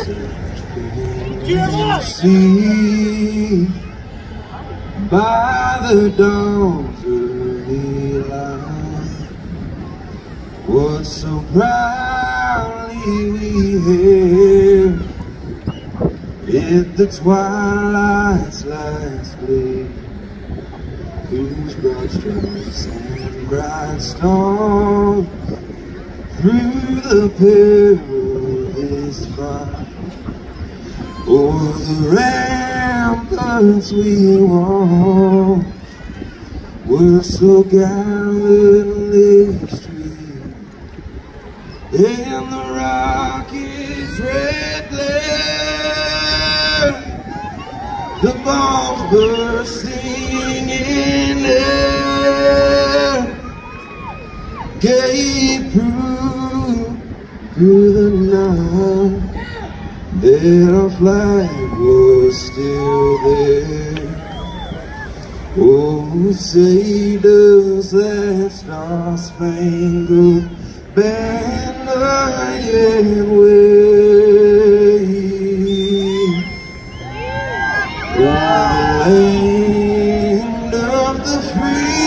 See by the dawn's early light what so proudly we hailed in the twilight's last gleam, whose broad stripes and bright stars through the perilous fight o'er the ramparts we walked were so gallantly streamed, and the rocket's red glare, the bombs bursting in air, gave proof through the night that our flag was still there. Oh, say does that star-spangled banner yet wave o'er the land of the free?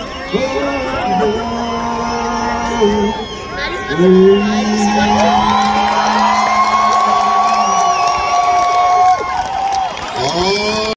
Nice.